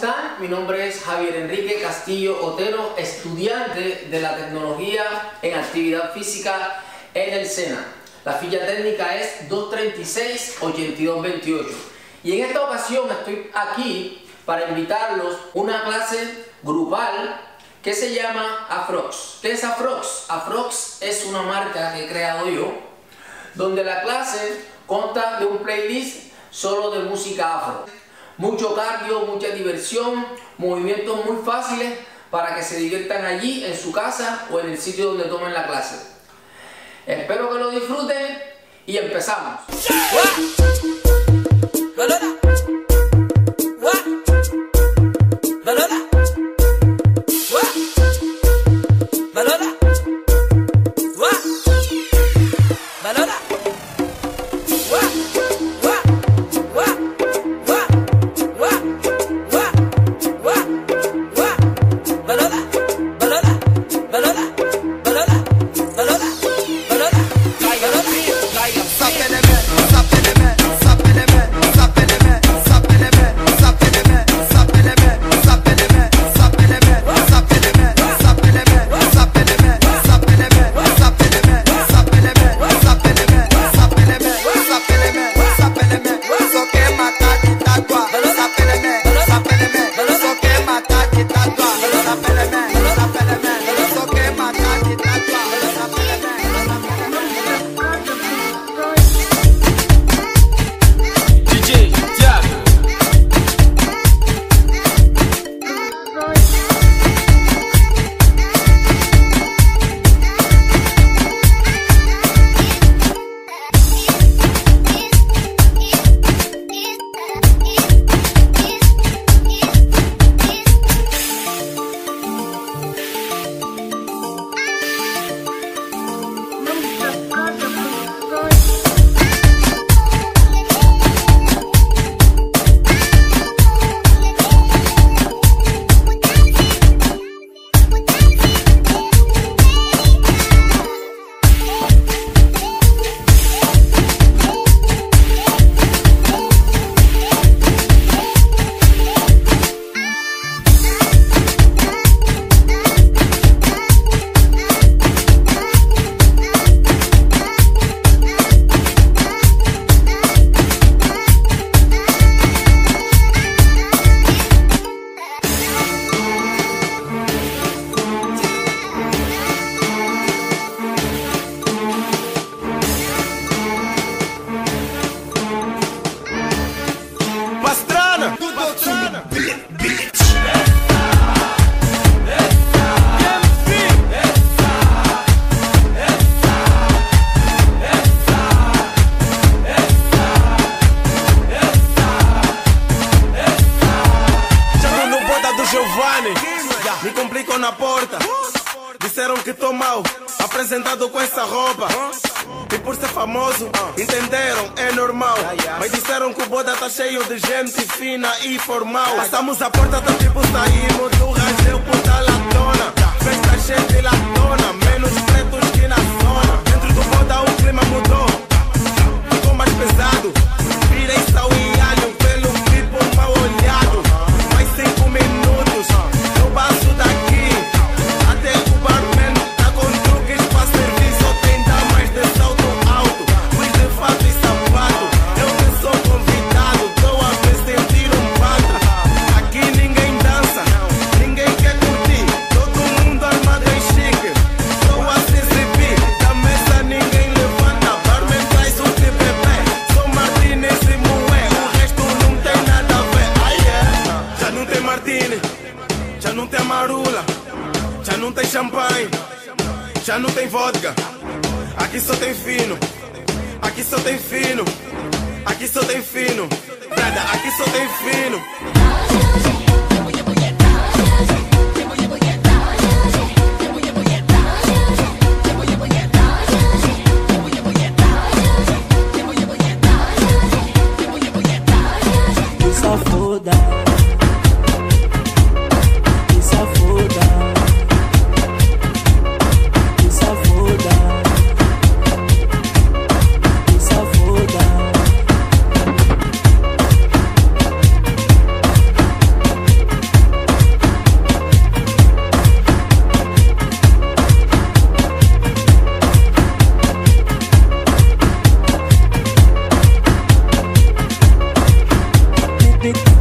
están? Mi nombre es Javier Enrique Castillo Otero, estudiante de la tecnología en actividad física en el SENA. La ficha técnica es 236-8228. Y en esta ocasión estoy aquí para invitarlos a una clase grupal que se llama Afrox. ¿Qué es Afrox? Afrox es una marca que he creado yo, donde la clase consta de un playlist solo de música afro. Mucho cardio, mucha diversión, movimientos muy fáciles para que se diviertan allí en su casa o en el sitio donde tomen la clase. Espero que lo disfruten y empezamos. Me complicam na porta. Disseram que tô mal, apresentado com essa roupa. E por ser famoso, entenderam, é normal. Mas disseram que o boda tá cheio de gente fina e formal. Passamos a porta do tipo, saímos do rangel, puta latona. Festa gente latona, menos pretos que na zona. Dentro do boda o clima mudou, ficou mais pesado. Virei sal e alho pelo tipo mal olhado. Mais 5 minutos, eu passo daqui. Até o barman tá com truques pra serviço. Tem damas de salto alto, fui de fato e sapato. Eu que sou convidado, tô a me sentir um pato. Aqui ninguém dança, ninguém quer curtir. Todo mundo armado em chique, sou a CCP. Da mesa ninguém levanta, barman traz o que beber. Sou Martínez e Moé, o resto não tem nada a ver. Já não tem Martini, já não tem Marula, já não tem champanhe, já não tem vodka. Aqui só tem fino, aqui só tem fino, aqui só tem fino. Nada, aqui só tem fino.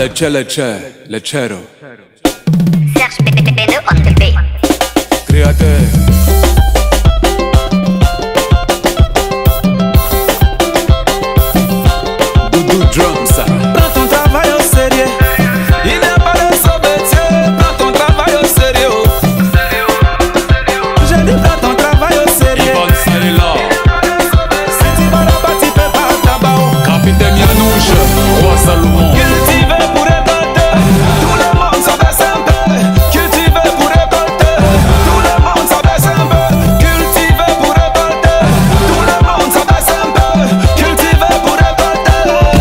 Lechero. Serge P2 on the beat. Créateur. Doudou Drums. Prends ton travail au sérieux. Il n'est pas de sauveté. Prends ton travail au sérieux. J'ai dit prends ton travail au sérieux. Yvonne Salila. Si tu vas là-bas, tu peux pas tabac. Capitaine Yanouche. Roi Salomon. Cultiver pour récolter. Tout le monde s'en baisse un peu. Cultiver pour récolter. Tout le monde s'en baisse un peu. Cultiver pour récolter. Tout le monde s'en baisse un peu. Cultiver pour récolter.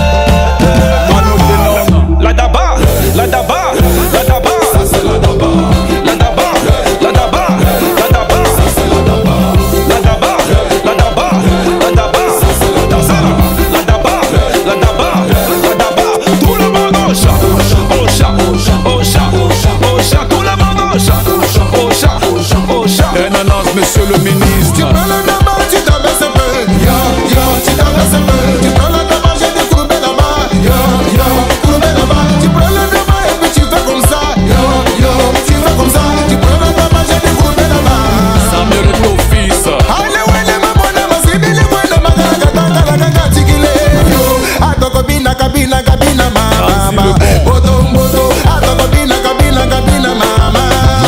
La daba, la daba, la daba. Ça c'est la daba. La daba, la daba, la daba. Ça c'est la daba. La daba, la daba, la daba. Ça c'est la daba. La daba, la daba, la daba. Tout le monde au chat, au chat, au chat, au chat, au chat. Tout le monde au chat, au chat, au chat. Ananas, monsieur le ministre. Tu prends le daba, tu t'abaisses un peu. Yo, yo, tu t'abaisses un peu. Tu prends le daba, j'ai des courbés là-bas. Yo, yo, courbés là-bas. Tu prends le daba et puis tu fais comme ça. Yo, yo, tu fais comme ça. Tu prends le daba, j'ai des courbés là-bas. Samuel est ton fils. Allez, ouais, les mamona, ma sibili, ouais, le magana, gata, tigile. Yo, atoko bina, kabina, kabina, mama. Boto, boto, atoko bina, kabina, kabina, mama.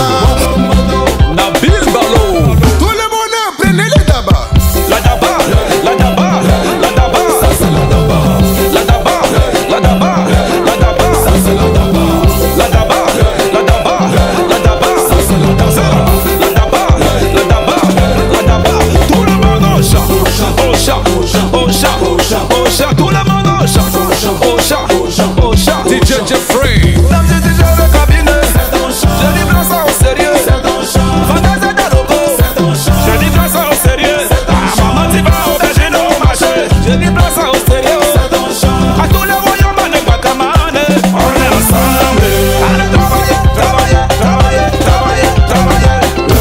Nabil Balo. Tout le monde, prenez le tabac. La daba, la daba, la daba. Ça c'est la daba. La daba, la daba, la daba. Ça c'est la daba. La daba, la daba, la daba. Ça c'est la daba. La daba, la daba, la daba. Tout le monde au chat, au chat, au chat, au chat, au chat. Tout le monde au chat, au chat, au chat. DJ Jeffrey. Dame, j'ai déjà le cabinet. Je livre ça au sérieux. Fantasy de logo. Je livre ça au sérieux. Maman, tu vas au berger, au marché. Je livre ça au sérieux. À tous les royaumes, on est pas comme on est. On est ensemble. Allez, travailler, travailler, travailler, travailler,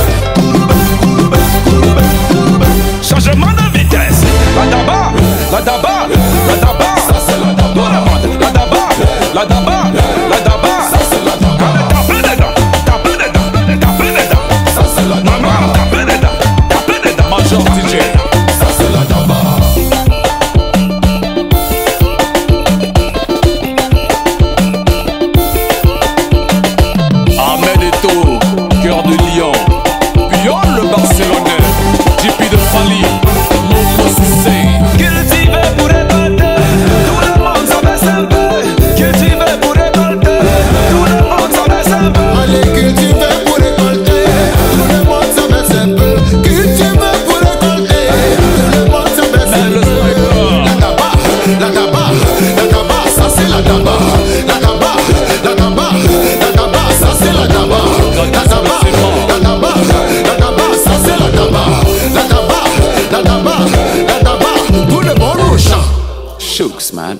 travailler. Changement de vitesse. La daba, la daba, la daba. Ça c'est la daba. Tout le monde. La daba, la daba, la daba. Ça c'est la daba. Allez, tapez dedans, tapez dedans, tapez dedans. Ça c'est la daba. Maman, tapez dedans, tapez dedans. Major DJ. Ça c'est la daba. Ahmed Eto. Cœur de lion. Pion le Barcelonais. JP de Fali. Momo Sissé. Cultiver pour récolter. Tout le monde s'en baisse un peu. Cultiver pour récolter. Tout le monde s'en baisse un peu. Allez, cultiver pour récolter. Tout le monde s'en baisse un peu. Cultiver pour récolter. Tout le monde s'en baisse un Le peu. sniper. La daba, la daba, la daba, ça c'est la daba. La daba, la daba, la daba, ça c'est la daba. La daba, la daba, la daba, ça c'est la daba. La daba, la daba, la daba, tout le monde au champ. Shooks, man.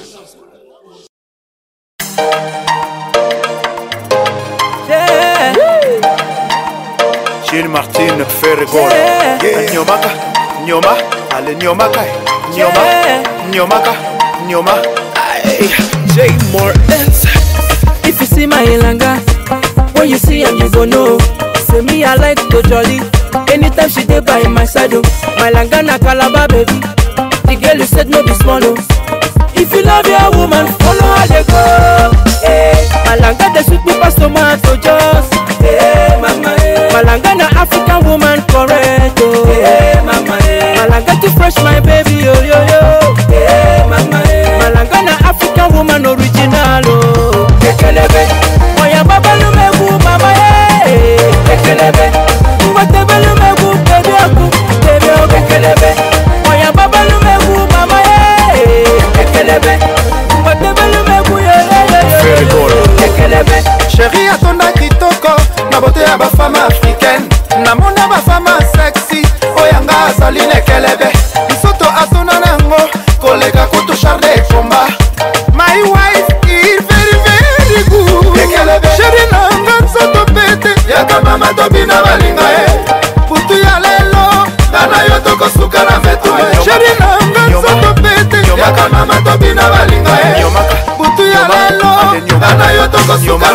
Gilles Martin Ferregora. Nyomaka, nyoma, ale nyomaka, nyoma, nyomaka, nyoma. Ay, J Mortens. If you see my Ilanga, when you see am you go know. Say me I like to jolly. Anytime she dey by my side, oh. My Langa na Calabar baby. The girl you said no be small, oh. If you love your woman, follow her they go. Hey, my Langa dey sweet me pass tomato juice. Hey, mama, hey. My Langa na African woman correct, oh. Hey, mama, hey. My Langa too fresh, my baby, yo yo yo. Hey, mama, hey. My Langa na African woman original, oh. Kekelebe, oya baba lumegu, mama, hey. Kekelebe, uwatebe lumegu, baby aku, baby aku. Kekelebe, oya baba lumegu, mama, hey. Kekelebe, uwatebe lumegu, yo yo yo yo. Ferregora. Kekelebe. Chérie atonda kitoko na bote ya bafama africaine namona bafama sexy oyanga azali lekelebe bisoto atona nango koleka kutu charle ekomba my wife is very very good lekelebe chérie nanga nzoto pete yaka mama tobina balinga e butu ya lelo ngana yo tokosuka na metu chérie nanga nzoto pete yaka mama tobina balinga e butu ya lelo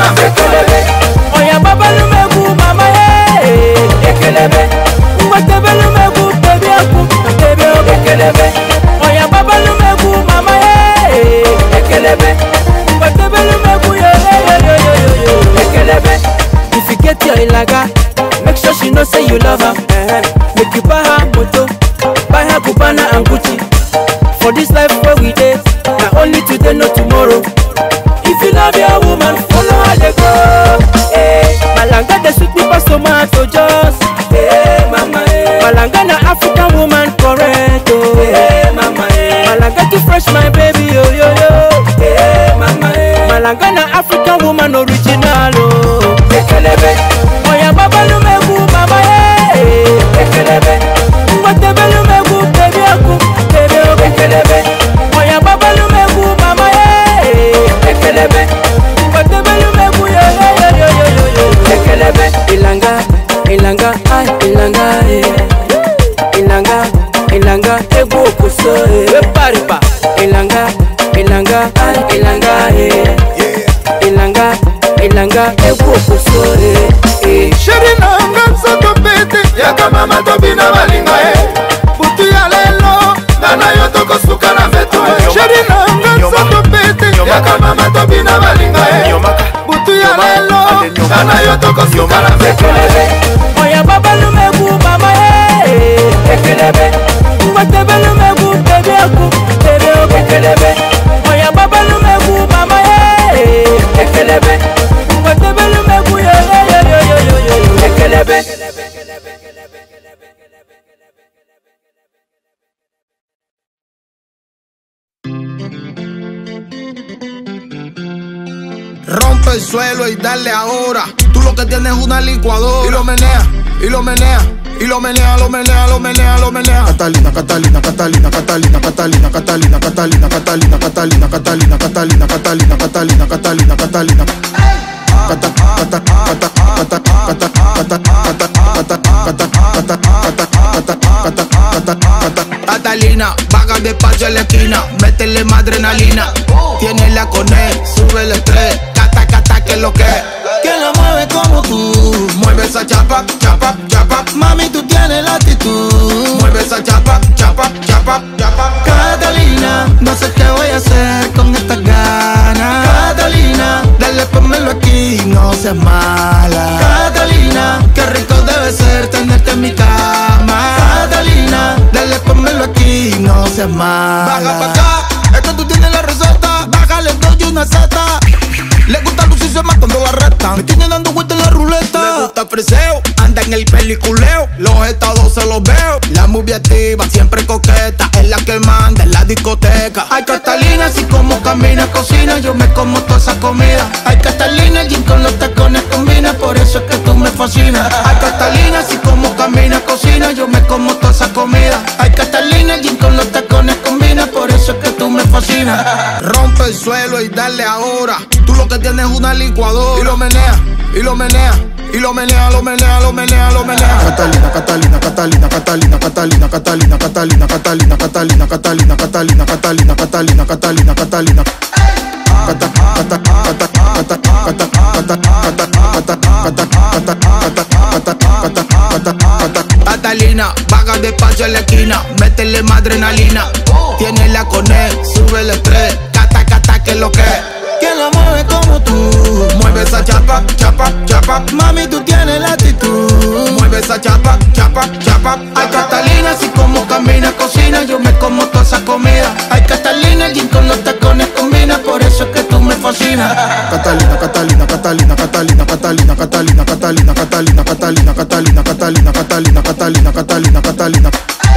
Ekelebe. Oya baba lumegu mama ekelebe. Mwatebe lumegu baby aku baby ekelebe. Oya baba lumegu mama ekelebe. Mwatebe lumegu yo ekelebe. If you get your ilaga, make sure she know say you love her. Make you buy her moto, buy her Cubana and Gucci. For this life where we live, not only today, not tomorrow. If you love your woman, follow her they go. Hey, Malanga the sweet me pass tomato juice. Hey, mama. Malanga na African woman correct. Oh, hey, mama. Malanga too fresh, my baby. Yo yo yo. Hey, mama. Malanga na African woman original. Oh, ekelebe. Oya baba lumegu mama. Hey, ekelebe. Mwatebe lumegu baby aku baby ekelebe. Oya baba lumegu mama. Ekelebe, mwatebe lumegu yo ekelebe. Ilanga, ilanga, ah ilanga ilanga, ilanga ego kuso paripa. Ilanga, ilanga, ah ilanga ilanga, ilanga ego kuso Sheri nanga soto pete yaka mama tobina balinga butu ya lelo ngana yo toko suka na veto Sheri nanga soto pete yaka mama tobina balinga butu ya lelo ngana yo toko suka na veto Oya baba lumegu mama ekelebe. Mwatebe lumegu baby aku baby ekelebe. Oya baba lumegu mama ekelebe. Mwatebe lumegu yo ekelebe. Rompe el suelo y dale ahora. Tú lo que tienes es una licuadora. Y lo menea, y lo menea, y lo menea, lo menea, lo menea, lo menea. Catalina, Catalina, Catalina, Catalina, Catalina, Catalina, Catalina, Catalina, Catalina, Catalina, Catalina, Catalina, Catalina, Catalina, Catalina. Catalina, vaga despacio en la esquina, métele más adrenalina. Tiene la coné, sube el estrés, cata, cata, que es lo que es. ¿Quién la mueve como tú? Mueve esa chapa, chapa, chapa. Mami, tú tienes la actitud. Mueve esa chapa, chapa, chapa, chapa. Catalina, no sé qué voy a hacer con estas ganas. Catalina, dale, pónmelo aquí, no seas mala. Catalina, qué rico debe ser tenerte en mi cama. Catalina, dale, pónmelo aquí, no seas mala. Baja pa' acá, es que tú tienes la receta. Bájale dos y una zeta. Le gusta lucirse más cuando la restan. Me tiene dando vueltas en la ruleta. Le gusta freseo, anda en el peliculeo. Los estados se los veo. La movie activa, siempre coqueta. Es la que manda en la discoteca. Ay, Catalina, así como camina, cocina, yo me como toda esa comida. Ay, Catalina, el jean con los tacones combina, por eso es que tú me fascinas. Ay, Catalina, así como camina, cocina, yo me como toda esa comida. Ay, Catalina, el jean con los tacones combina, por eso es que tú me fascinas. Rompe el suelo y dale ahora. Tú lo que tienes es una licuadora. Y lo menea, y lo menea, y lo menea, lo menea, lo menea, lo menea. Catalina, Catalina, Catalina, Catalina, Catalina, Catalina, Catalina, Catalina, Catalina, Catalina, Catalina, Catalina, Catalina, Catalina, Catalina. Catalina, vaga despacio en la esquina, métele más adrenalina. Tiene la coné, sube el estrés, cata, cata, que es lo que es. ¿Quién la mueve como tú? Mueve esa chapa, chapa, chapa. Mami, tú tienes la actitud. Mueve esa chapa, chapa, chapa. Ay, Catalina, así como camina, cocina, yo me como toda esa comida. Ay, Catalina, el jean con los tacones combina, por eso es que tú me fascinas. Catalina, Catalina, Catalina, Catalina, Catalina, Catalina, Catalina, Catalina, Catalina, Catalina, Catalina, Catalina, Catalina, Catalina, Catalina.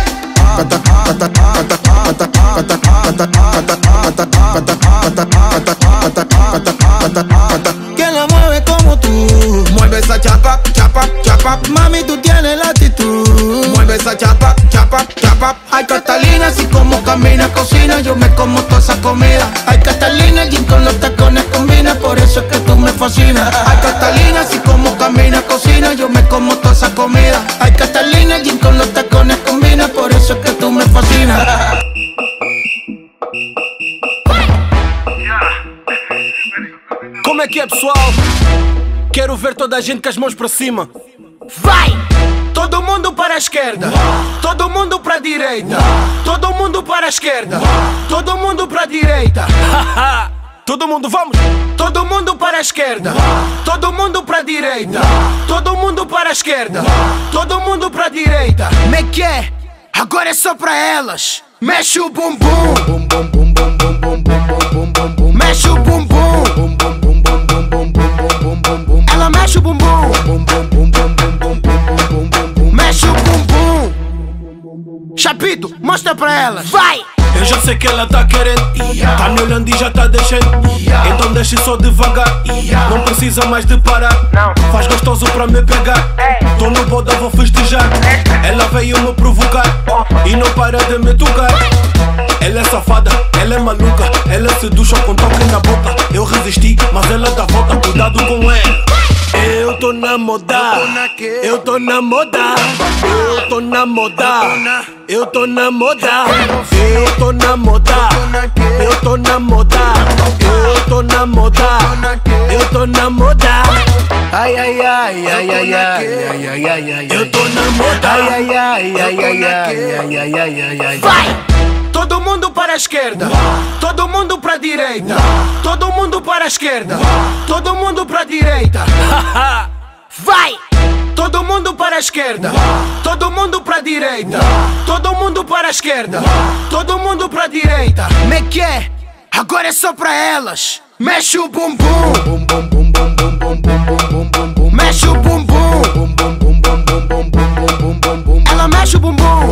¿Quién la mueve como tú? Mueve esa chapa, chapa, chapa. Mami, tú tienes la actitud. Mueve esa chapa, chapa, chapa. Ay, Catalina, así como camina, cocina, yo me como toda esa comida. Ay, Catalina, el jean con los tacones combina, por eso es que tú me fascinas. Ay, Catalina, así como camina, cocina, yo me como toda esa comida. Ay, Catalina, el jean con los tacones combina, por eso es que tú me fascinas. Como é que é, pessoal? Quero ver toda a gente com as mãos para cima. Vai! Todo mundo para a esquerda, todo mundo para a direita, todo mundo para a esquerda, todo mundo para a direita. Todo mundo, vamos! Todo mundo para a esquerda, todo mundo para a direita, todo mundo para a esquerda, todo mundo para a direita. Como é que é? Agora é só pra elas. Mexe o bumbum, mexe o bumbum. Ela mexe o bumbum, mexe o bumbum. Chapito, mostra pra elas. Vai! Eu já sei que ela tá querendo, tá me olhando e já tá deixando. Então deixe só devagar, não precisa mais de parar. Faz gostoso pra me pegar, tô no boda, vou festejar. Ela veio me provocar e não para de me tocar. Ela é safada, ela é maluca, ela seduz só com toque na boca. Eu resisti, mas ela dá volta, cuidado com ela. Eu tô na moda, eu tô na moda, eu tô na moda, eu tô na moda, eu tô na moda, eu tô na moda, eu tô na moda, eu tô na moda. Ai, ai, ai, ai, ai, ai, ai, ai, ai, ai. Eu tô na moda. Ai, ai, ai, ai, ai, ai, ai, ai, ai, ai. Vai! Todo mundo para a esquerda, todo mundo para a direita, todo mundo para a esquerda, todo mundo para a direita. Vai! Todo mundo para a esquerda, todo mundo para a direita, todo mundo para a esquerda, todo mundo para a direita. Como é que é? Agora é só pra elas. Mexe o bumbum, mexe o bumbum. Ela mexe o bumbum,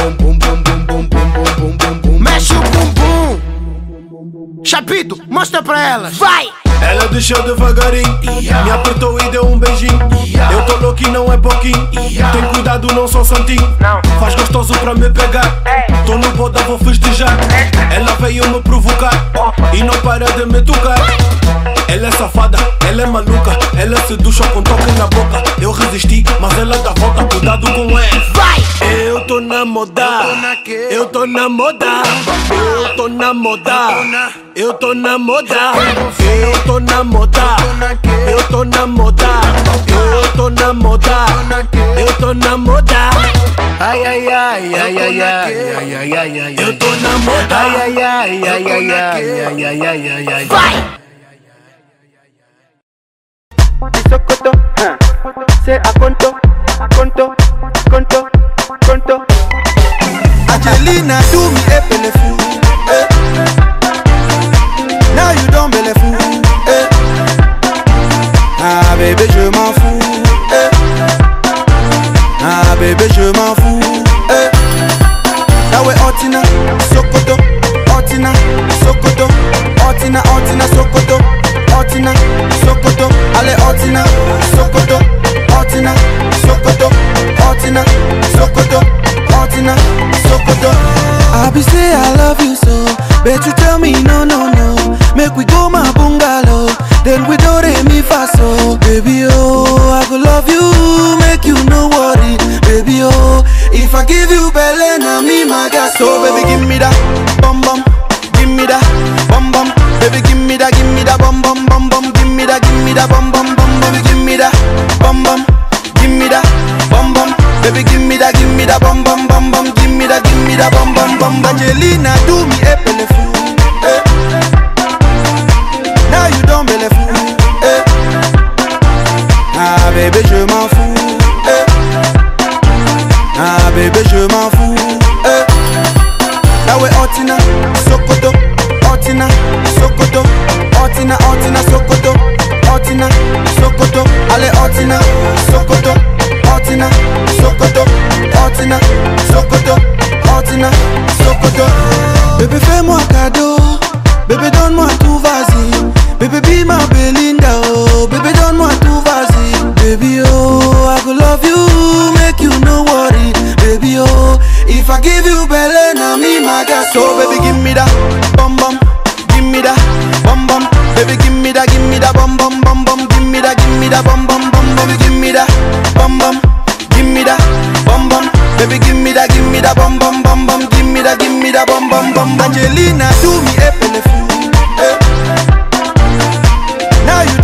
mexe o bumbum. Chapito, mostra pra elas. Vai! Ela deixou devagarinho, me apertou e deu um beijinho. Eu tô louco e não é pouquinho, tem cuidado, não sou santinho. Faz gostoso pra me pegar, tô no boda, vou festejar. Ela veio me provocar e não para de me tocar. Ela é safada, ela é maluca, ela seduz só com toque na boca. Eu resisti, mas ela dá volta, cuidado com ela. Vai! Eu tô na moda, eu tô na moda, eu tô na moda, eu tô na moda, eu tô na moda, eu tô na moda, eu tô na moda, eu tô na moda. Ai, ai, ai, ai, ai, ai, ai, ai, ai, ai. Eu tô na moda. Ai, ai, ai, ai, ai, ai, ai, ai, ai, ai, ai. Vai! Sokoto, c'est à conto, conto, conto, conto. Angelina do me epele fou, eh. Now you don't belle fou, eh. Ah bébé je m'en fous, eh. Ah bébé je m'en fous, eh. Now we Otina, Sokoto, Otina, Sokoto, Otina, Otina, Sokoto. Otina, Sokoto, allez Otina, Sokoto, Otina, Sokoto, Otina, Sokoto, Otina, Sokoto. I be say I love you so, but you tell me no, no, no. Make we go my bungalow, then we do re mi fa so. Baby oh, I go love you, make you no worry. Baby oh, if I give you belly, na me my gas. So baby give me that, bum bum, give me that, bum bum. Baby give me that bum bum bum bum. Give me that bum bum bum. Baby give me that bum bum. Give me that bum bum. Baby give me that bum bum bum bum. Give me that bum bum bum. Angelina do me epele fou, eh. Now you don't belle fou, eh. Ah bébé je m'en fous, eh. Ah bébé je m'en fous, eh. Now we Otina, Sokoto, Otina, Sokoto, Otina, Otina, Sokoto, Otina, Sokoto, allez Otina, Sokoto, Otina, Sokoto, Otina, Sokoto, Otina, Sokoto. Bébé fais-moi cadeau, bébé donne-moi tout, vas-y. Bébé be ma Belinda, oh, bébé donne-moi tout, vas-y. Baby oh, I go love you, make you no worry. Baby oh, if I give you belly, na me my gas. So baby give me that bum bum. Give me that bum bum, baby. Give me that bum bum bum bum. Give me that bum bum bum, baby. Give me that bum bum. Give me that bum bum, baby. Give me that bum bum bum bum. Give me that bum bum bum. Angelina do me epele fou, eh. Now you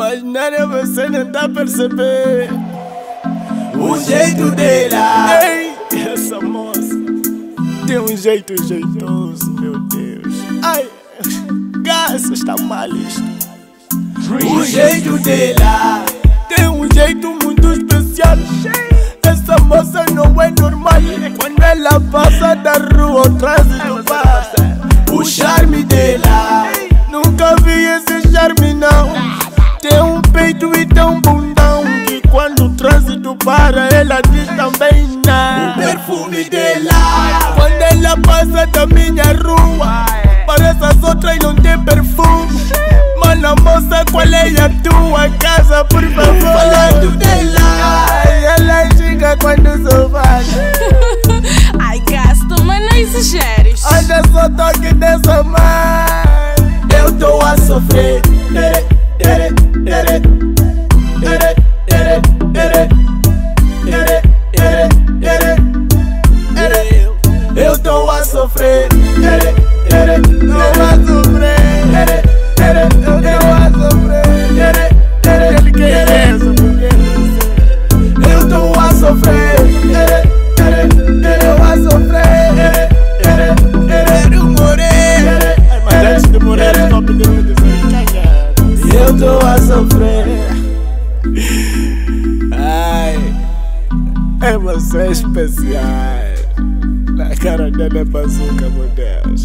Mas nada você não tá percebendo o jeito dela. Ei, essa moça tem um jeito jeitoso, meu Deus. Ai, graças, está mal isto. O jeito dela tem um jeito muito especial. Essa moça não é normal. Quando ela passa da rua, o trânsito passa. O charme dela, nunca vi esse charme não. Tem um peito e tem um bundão que quando o trânsito para, ela diz também não. O perfume dela, quando ela passa da minha rua, parece as outras não tem perfume. Mano, moça, qual é a tua casa, por favor? Falando dela, ela chega quando sou vaga. Ai, gasto, mas não exageres. Olha só toque dessa mãe. Eu tô a sofrer. Eu tô a sofrer. Tô a sofrer. Eu tô a sofrer. Ele quer isso, porque eu tô a sofrer. Eu a sofrer. Eu morrer. Mas antes de morrer, eu tô pedindo dizer eu tô a sofrer. Ai, é você especial. Na cara dela é bazuca, meu Deus.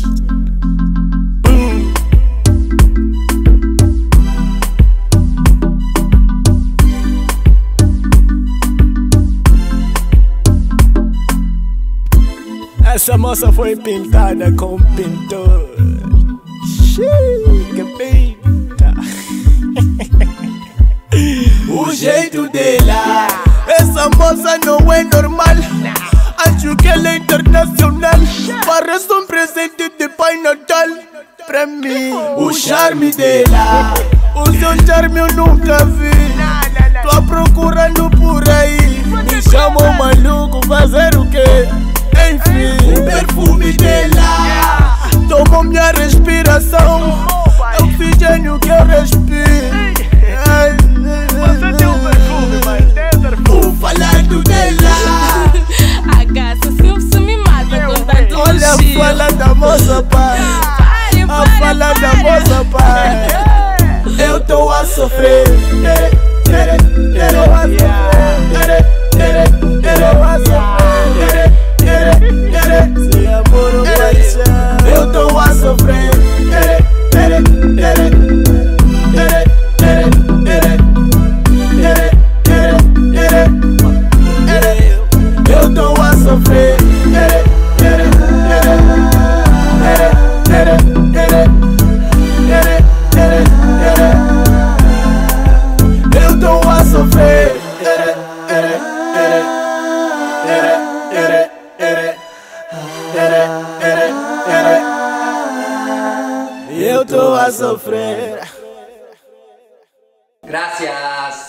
Essa moça foi pintada com pintor. Que pinta. O jeito dela, essa moça não é normal. Acho que ela é internacional. Parece um presente de Pai Natal pra mim. O charme dela, o seu charme eu nunca vi. Tô procurando por aí. Me chamam maluco, fazer o quê? Enfim, o perfume dela tomou minha respiração. É o oxigênio que eu respiro. Você tem um perfume, mas tem perfume. Falando dela, A gaça, se me mata com tanto olha a fala da moça, pai. A fala da moça, pai. Eu tô a sofrer. Eu tô a sofrer. Eu tô a sofrer. Sem amor ou paixão, eu tô a sofrer. Eu tô a sofrer. Eu tô a sofrer. Eu tô a sofrer. Gracias.